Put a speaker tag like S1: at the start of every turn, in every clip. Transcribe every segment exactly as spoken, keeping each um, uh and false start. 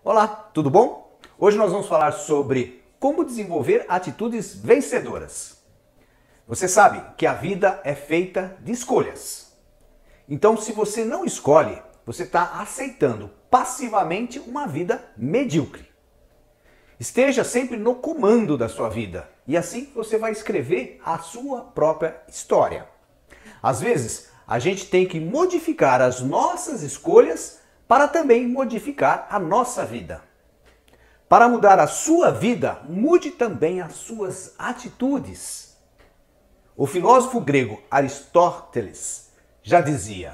S1: Olá, tudo bom? Hoje nós vamos falar sobre como desenvolver atitudes vencedoras. Você sabe que a vida é feita de escolhas. Então, se você não escolhe, você está aceitando passivamente uma vida medíocre. Esteja sempre no comando da sua vida e assim você vai escrever a sua própria história. Às vezes, a gente tem que modificar as nossas escolhas para também modificar a nossa vida. Para mudar a sua vida, mude também as suas atitudes. O filósofo grego Aristóteles já dizia: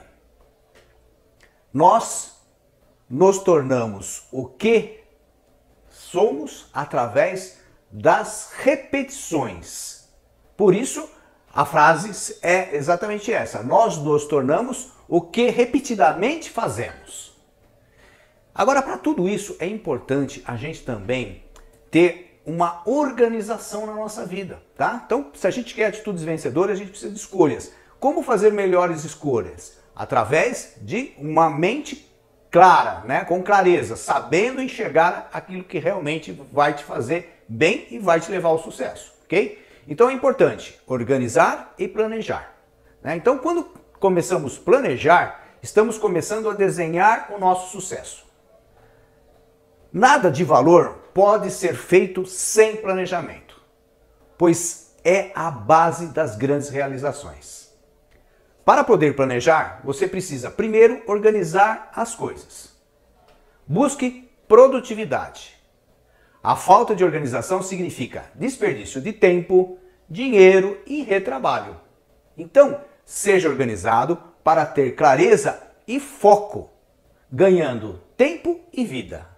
S1: nós nos tornamos o que somos através das repetições. Por isso, a frase é exatamente essa: nós nos tornamos o que repetidamente fazemos. Agora, para tudo isso, é importante a gente também ter uma organização na nossa vida, tá? Então, se a gente quer atitudes vencedoras, a gente precisa de escolhas. Como fazer melhores escolhas? Através de uma mente clara, né? Com clareza, sabendo enxergar aquilo que realmente vai te fazer bem e vai te levar ao sucesso, ok? Então é importante organizar e planejar, né? Então, quando começamos a planejar, estamos começando a desenhar o nosso sucesso. Nada de valor pode ser feito sem planejamento, pois é a base das grandes realizações. Para poder planejar, você precisa primeiro organizar as coisas. Busque produtividade. A falta de organização significa desperdício de tempo, dinheiro e retrabalho. Então, seja organizado para ter clareza e foco, ganhando tempo e vida.